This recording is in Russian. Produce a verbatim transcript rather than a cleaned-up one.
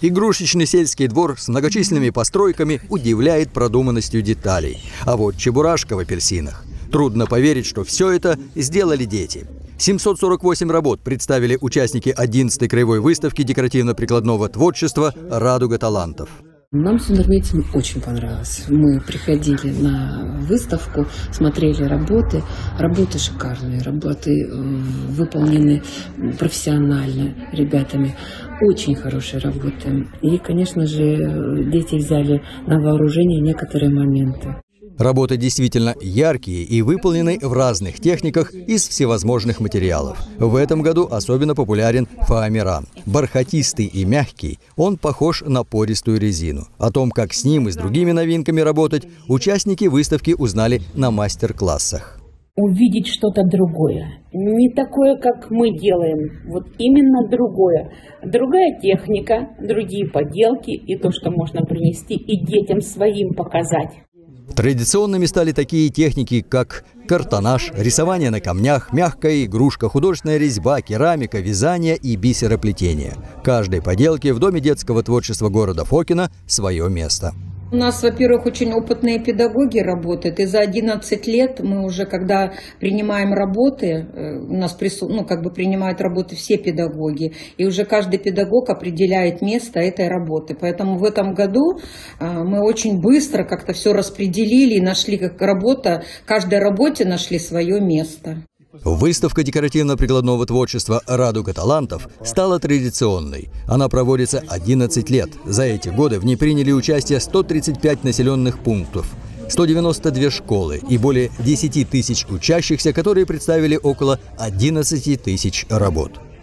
Игрушечный сельский двор с многочисленными постройками удивляет продуманностью деталей. А вот чебурашка в апельсинах. Трудно поверить, что все это сделали дети. семьсот сорок восемь работ представили участники одиннадцатой краевой выставки декоративно-прикладного творчества «Радуга талантов». Нам с синармейцами очень понравилось. Мы приходили на выставку, смотрели работы. Работы шикарные, работы э, выполнены профессионально ребятами. Очень хорошие работы. И, конечно же, дети взяли на вооружение некоторые моменты. Работы действительно яркие и выполнены в разных техниках из всевозможных материалов. В этом году особенно популярен фоамиран. Бархатистый и мягкий, он похож на пористую резину. О том, как с ним и с другими новинками работать, участники выставки узнали на мастер-классах. Увидеть что-то другое. Не такое, как мы делаем. Вот именно другое. Другая техника, другие поделки и то, что можно принести и детям своим показать. Традиционными стали такие техники, как картонаж, рисование на камнях, мягкая игрушка, художественная резьба, керамика, вязание и бисероплетение. Каждой поделке в Доме детского творчества города Фокино свое место. У нас, во-первых, очень опытные педагоги работают, и за одиннадцать лет мы уже, когда принимаем работы, у нас прису... ну, как бы принимают работы все педагоги, и уже каждый педагог определяет место этой работы. Поэтому в этом году мы очень быстро как-то все распределили и нашли, как работа, каждой работе нашли свое место. Выставка декоративно-прикладного творчества «Радуга талантов» стала традиционной. Она проводится одиннадцать лет. За эти годы в ней приняли участие сто тридцать пять населенных пунктов, сто девяносто две школы и более десяти тысяч учащихся, которые представили около одиннадцати тысяч работ.